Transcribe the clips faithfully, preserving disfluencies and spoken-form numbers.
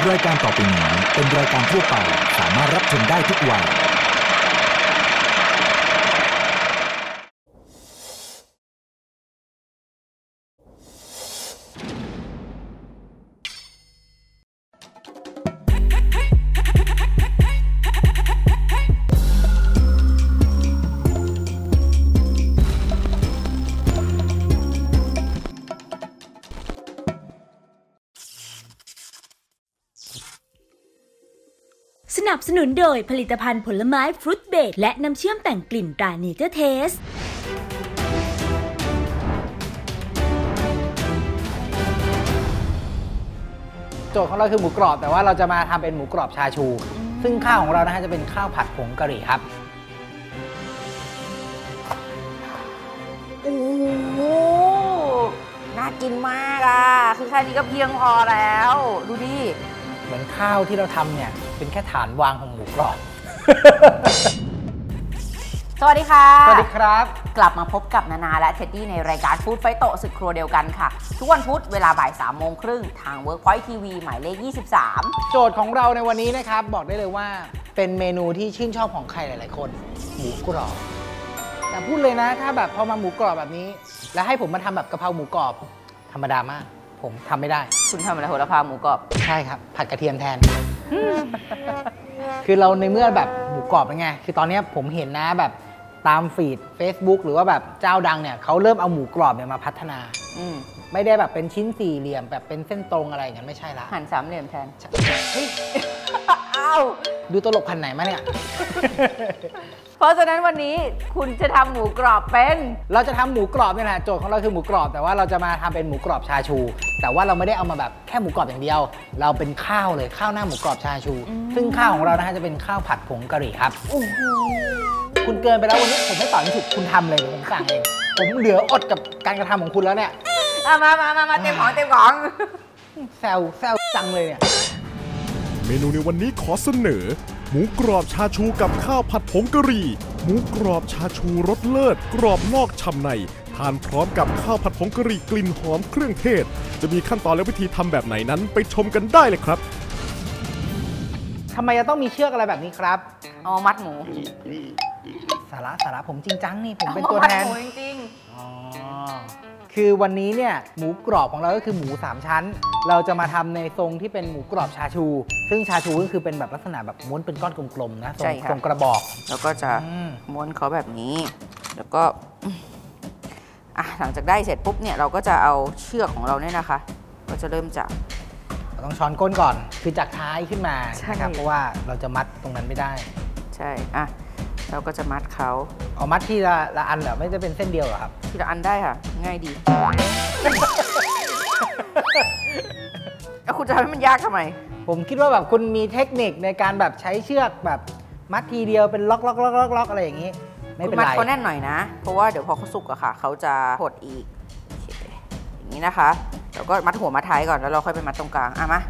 รายการต่อไปนี้เป็นรายการทั่วไปสามารถรับชมได้ทุกวัยสนับสนุนโดยผลิตภัณฑ์ผลไม้ฟรุตเบรดและน้ำเชื่อมแต่งกลิ่นตราเนเจอร์เทสโจทย์ของเราคือหมูกรอบแต่ว่าเราจะมาทำเป็นหมูกรอบชาชูซึ่งข้าวของเรานะฮะจะเป็นข้าวผัดผงกะหรี่ครับโอ้โหน่ากินมากอ่ะคือแค่นี้ก็เพียงพอแล้วดูดิเหมือนข้าวที่เราทำเนี่ยเป็นแค่ฐานวางของหมูกรอบสวัสดีค่ะสวัสดีครับกลับมาพบกับนานาและเท็ดดี้ในรายการฟู้ดไฟโตสึกครัวเดียวกันค่ะทุกวันพุธเวลาบ่ายสามโมงครึ่งทาง Workpoint ที วี หมายเลขยี่สิบสามโจทย์ของเราในวันนี้นะครับบอกได้เลยว่าเป็นเมนูที่ชื่นชอบของใครหลายๆคนหมูกรอบแต่พูดเลยนะถ้าแบบพอมาหมูกรอบแบบนี้แล้วให้ผมมาทำแบบกะเพราหมูกรอบธรรมดามากผมทำไม่ได้คุณทำอะไรโหระพาหมูกรอบใช่ครับผัดกระเทียมแทน คือเราในเมื่อแบบหมูกรอบเป็นไงคือตอนนี้ผมเห็นนะแบบตามฟีด Facebook หรือว่าแบบเจ้าดังเนี่ยเขาเริ่มเอาหมูกรอบเนี่ยมาพัฒนาไม่ได้แบบเป็นชิ้นสี่เหลี่ยมแบบเป็นเส้นตรงอะไรอย่างนั้นไม่ใช่ละหั่นสามเหลี่ยมแทนอ้าวดูตลกพันไหนมาเนี่ยเพราะฉะนั้นวันนี้คุณจะทำหมูกรอบเป็นเราจะทำหมูกรอบเนี่ยแหละโจทย์ของเราคือหมูกรอบแต่ว่าเราจะมาทำเป็นหมูกรอบชาชูแต่ว่าเราไม่ได้เอามาแบบแค่หมูกรอบอย่างเดียวเราเป็นข้าวเลยข้าวหน้าหมูกรอบชาชูซึ่งข้าวของเรานะฮะจะเป็นข้าวผัดผงกะหรี่ครับคุณเกินไปแล้ววันนี้ผมไม่ตอบไม่ถูกคุณทำเลยผมสั่งเองผมเหลืออดกับการกระทำของคุณแล้วเนี่ยมามามามาเต็มของเต็มของแซวแซวจังเลยเนี่ยเมนูในวันนี้ขอเสนอหมูกรอบชาชูกับข้าวผัดผงกะหรี่หมูกรอบชาชูรสเลิศกรอบนอกฉ่ำในทานพร้อมกับข้าวผัดผงกะหรี่กลิ่นหอมเครื่องเทศจะมีขั้นตอนและวิธีทำแบบไหนนั้นไปชมกันได้เลยครับทำไมจะต้องมีเชือกอะไรแบบนี้ครับอ๋อมัดหมูสาระสาระผมจริงจังนี่ผมเป็นตัวแทนมัดหมูจริงอ๋อคือวันนี้เนี่ยหมูกรอบของเราก็คือหมูสามชั้นเราจะมาทำในทรงที่เป็นหมูกรอบชาชูซึ่งชาชูก็คือเป็นแบบลักษณะแบบม้วนเป็นก้อนกลมๆนะทรงกระบอกแล้วก็จะม้วนเขาแบบนี้แล้วก็อ่ะหลังจากได้เสร็จปุ๊บเนี่ยเราก็จะเอาเชือกของเราเนี่ยนะคะก็จะเริ่มจากเราต้องช้อนก้นก่อนคือจากท้ายขึ้นมานะครับเพราะว่าเราจะมัดตรงนั้นไม่ได้ใช่อ่ะเราก็จะมัดเขาเอามัดที่ละละอันเหรอไม่จะเป็นเส้นเดียวเหรอครับทีละอันได้ค่ะง่ายดีแล้วคุณจะทำให้มันยากทำไมผมคิดว่าแบบคุณมีเทคนิคในการแบบใช้เชือกแบบมัดทีเดียวเป็นล็อกล็อกล็อกล็อกล็อกอะไรอย่างนี้ไม่เป็นไรมัดเขาแน่นหน่อยนะเพราะว่าเดี๋ยวพอเขาสุกอะค่ะเขาจะหดอีกอย่างนี้นะคะแล้วก็มัดหัวมัดท้ายก่อนแล้วเราค่อยไปมัดตรงกลางอ่ะมา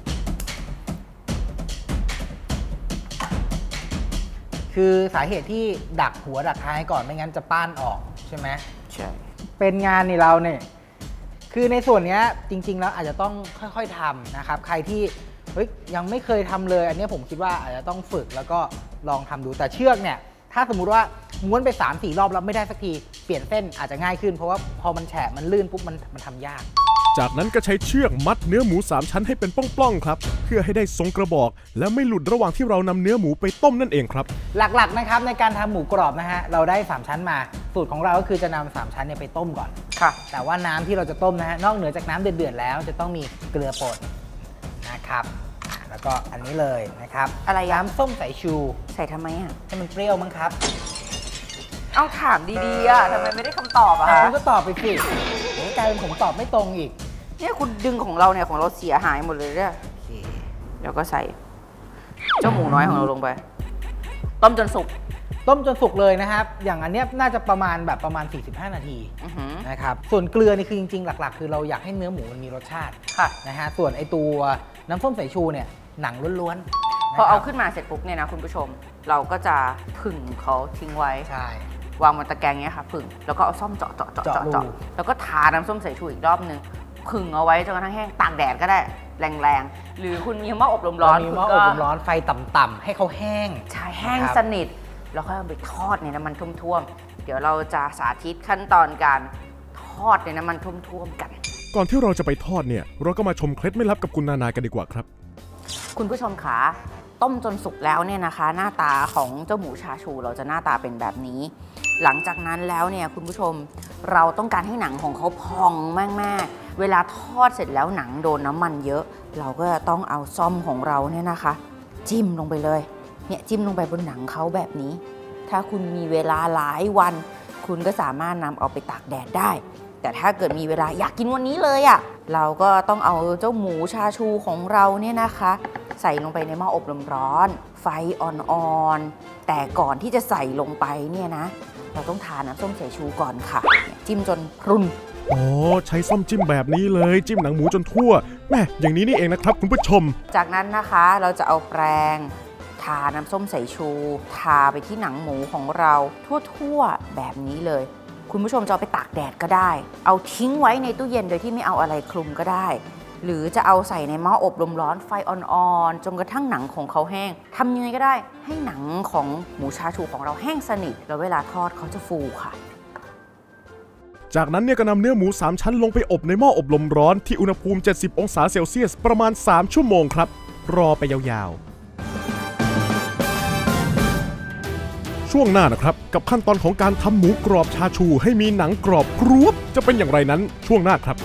คือสาเหตุที่ดักหัวดักท้ายก่อนไม่งั้นจะป้านออกใช่ไหมใช่เป็นงานนี่เราเนี่ยคือในส่วนนี้จริงๆแล้วอาจจะต้องค่อยๆทำนะครับใครที่เฮ้ยยังไม่เคยทำเลยอันนี้ผมคิดว่าอาจจะต้องฝึกแล้วก็ลองทำดูแต่เชือกเนี่ยถ้าสมมุติว่าม้วนไป สามสี่ รอบแล้วไม่ได้สักทีเปลี่ยนเส้นอาจจะง่ายขึ้นเพราะว่าพอมันแฉะมันลื่นปุ๊บมันมันทำยากจากนั้นก็ใช้เชือกมัดเนื้อหมูสามชั้นให้เป็นปล้องๆครับเพื่อให้ได้ทรงกระบอกและไม่หลุดระหว่างที่เรานำเนื้อหมูไปต้มนั่นเองครับหลักๆนะครับในการทำหมูกรอบนะฮะเราได้สามชั้นมาสูตรของเราก็คือจะนำสามชั้นเนี่ยไปต้มก่อนค่ะแต่ว่าน้ำที่เราจะต้มนะฮะนอกเหนือจากน้ำเดือดๆแล้วจะต้องมีเกลือป่นนะครับแล้วก็อันนี้เลยนะครับอะไรน้ำส้มสายชูใส่ทำไมอ่ะให้มันเปรี้ยวมั้งครับเอาถามดีๆอ่ะทำไมไม่ได้คำตอบอ่ะคุณก็ตอบไปสิโอ้กลายเป็นผมตอบไม่ตรงอีกเนี่ยคุณดึงของเราเนี่ยของเราเสียหายหมดเลยเนี่ยแล้วก็ใส่เจ้าหมูน้อยของเราลงไปต้มจนสุกต้มจนสุกเลยนะครับอย่างอันนี้น่าจะประมาณแบบประมาณสี่สิบห้านาทีนะครับส่วนเกลือนี่คือจริงๆหลักๆคือเราอยากให้เนื้อหมูมันมีรสชาตินะฮะส่วนไอตัวน้ำส้มสายชูเนี่ยหนังล้วนๆพอเอาขึ้นมาเสร็จปุ๊บเนี่ยนะคุณผู้ชมเราก็จะผึ่งเขาทิ้งไว้ใช่วางบนตะแกรงเนี้ยค่ะผึ่งแล้วก็เอาซ่อมเจาะเจาะเจาะเจาะแล้วก็ทาน้ำส้มสายชูอีกรอบนึงผึ่งเอาไว้จนกระทั่งแห้งตากแดดก็ได้แรงๆหรือคุณมีหม้ออบลมร้อนมีหม้ออบลมร้อนไฟต่ำๆให้เขาแห้งใช่แห้งสนิทแล้วค่อยเอาไปทอดในน้ำมันท่วมๆเดี๋ยวเราจะสาธิตขั้นตอนการทอดในน้ำมันท่วมๆกันก่อนที่เราจะไปทอดเนี่ยเราก็มาชมเคล็ดไม่ลับกับคุณนานากันดีกว่าครับคุณผู้ชมขาต้มจนสุกแล้วเนี่ยนะคะหน้าตาของเจ้าหมูชาชูเราจะหน้าตาเป็นแบบนี้หลังจากนั้นแล้วเนี่ยคุณผู้ชมเราต้องการให้หนังของเขาพองมากๆเวลาทอดเสร็จแล้วหนังโดนน้ำมันเยอะเราก็ต้องเอาซ่อมของเราเนี่ยนะคะจิ้มลงไปเลยเนี่ยจิ้มลงไปบนหนังเขาแบบนี้ถ้าคุณมีเวลาหลายวันคุณก็สามารถนำเอาไปตากแดดได้แต่ถ้าเกิดมีเวลาอยากกินวันนี้เลยอ่ะเราก็ต้องเอาเจ้าหมูชาชูของเราเนี่ยนะคะใส่ลงไปในหม้ออบลมร้อนไฟอ่อนๆแต่ก่อนที่จะใส่ลงไปเนี่ยนะเราต้องทาน้ำส้มสายชูก่อนค่ะจิ้มจนพรุนอ๋อใช้ส้มจิ้มแบบนี้เลยจิ้มหนังหมูจนทั่วแม่อย่างนี้นี่เองนะครับคุณผู้ชมจากนั้นนะคะเราจะเอาแปรงทาน้ำส้มสายชูทาไปที่หนังหมูของเราทั่วๆแบบนี้เลยคุณผู้ชมจะเอาไปตากแดดก็ได้เอาทิ้งไว้ในตู้เย็นโดยที่ไม่เอาอะไรคลุมก็ได้หรือจะเอาใส่ในหม้ออบลมร้อนไฟอ่อนๆจนกระทั่งหนังของเขาแห้งทำยังไงก็ได้ให้หนังของหมูชาชูของเราแห้งสนิทแล้วเวลาทอดเขาจะฟูค่ะจากนั้นเนี่ยก็นำเนื้อหมูสามชั้นลงไปอบในหม้ออบลมร้อนที่อุณหภูมิเจ็ดสิบองศาเซลเซียสประมาณสามชั่วโมงครับรอไปยาวๆช่วงหน้านะครับกับขั้นตอนของการทำหมูกรอบชาชูให้มีหนังกรอบกรุบจะเป็นอย่างไรนั้นช่วงหน้าครับ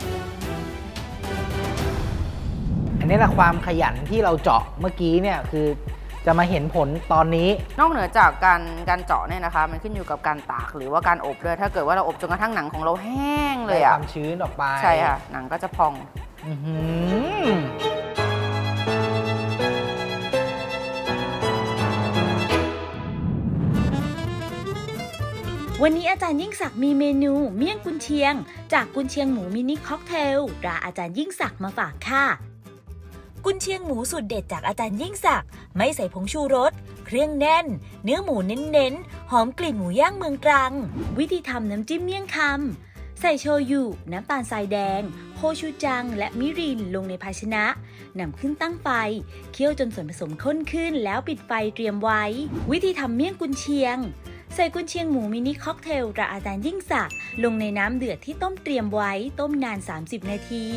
อันนี้แหละความขยันที่เราเจาะเมื่อกี้เนี่ยคือจะมาเห็นผลตอนนี้นอกเหนือจากการการเจาะเนี่ยนะคะมันขึ้นอยู่กับการตากหรือว่าการอบด้วยถ้าเกิดว่าเราอบจนกระทั่งหนังของเราแห้งเลยอะความชื้นออกไปใช่ค่ะหนังก็จะพองวันนี้อาจารย์ยิ่งศักดิ์มีเมนูเมี่ยงกุนเชียงจากกุนเชียงหมูมินิค็อกเทลตราอาจารย์ยิ่งศักดิ์มาฝากค่ะกุนเชียงหมูสูตรเด็ดจากอาจารย์ยิ่งศักดิ์ไม่ใส่ผงชูรสเครื่องแน่นเนื้อหมูเน้นๆหอมกลิ่นหมูย่างเมืองตรังวิธีทำน้ำจิ้มเมี่ยงคำใส่โชยุน้ำตาลทรายแดงโคชูจังและมิรินลงในภาชนะนำขึ้นตั้งไฟเคี่ยวจนส่วนผสมข้นขึ้นแล้วปิดไฟเตรียมไว้วิธีทำเมี่ยงกุนเชียงใส่กุนเชียงหมูมินิค็อกเทลตราอาจารย์ยิ่งศักดิ์ลงในน้ำเดือดที่ต้มเตรียมไว้ต้มนานสามสิบนาที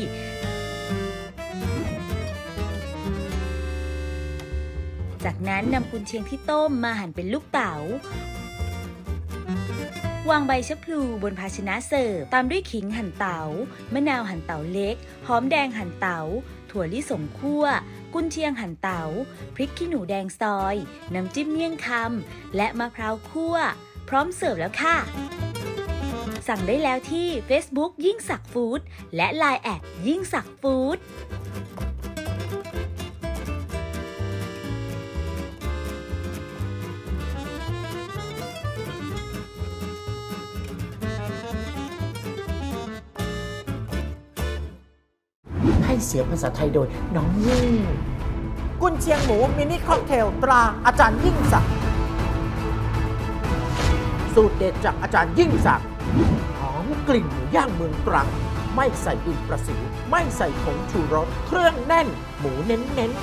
จากนั้นนำกุนเชียงที่ต้มมาหั่นเป็นลูกเต๋าวางใบชะพลูบนภาชนะเสิร์ฟตามด้วยขิงหั่นเต๋ามะนาวหั่นเต๋าเล็กหอมแดงหั่นเต๋าถั่วลิสงคั่วกุนเชียงหั่นเต๋าพริกขี้หนูแดงซอยน้ำจิ้มเมี่ยงคำและมะพร้าวคั่วพร้อมเสิร์ฟแล้วค่ะสั่งได้แล้วที่ Facebook ยิ่งศักดิ์ฟู้ดและ ไลน์ แอทยิ่งศักดิ์ฟู้ดให้เสียงภาษาไทยโดยน้องยิ่งกุนเชียงหมูมินิค็อกเทลตราอาจารย์ยิ่งศักดิ์สูตรเด็ดจากอาจารย์ยิ่งศักดิ์หอมกลิ่นหมูย่างเมืองตรังไม่ใส่ดินประสิวไม่ใส่ผงชูรสเครื่องแน่นหมูเน้นๆ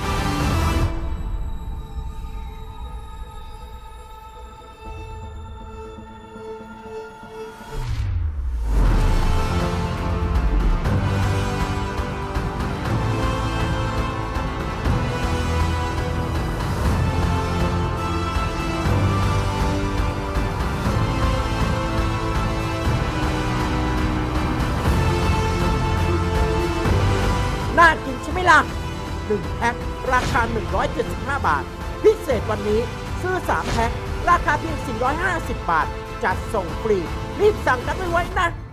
น่ากินใช่ไหมล่ะหนึ่งแพ็คราคาหนึ่งร้อยเจ็ดสิบห้าบาทพิเศษวันนี้ซื้อสามแพ็คราคาเพียงสี่ร้อยห้าสิบบาทจัดส่งฟรีรีบสั่งกันไว้ๆนะ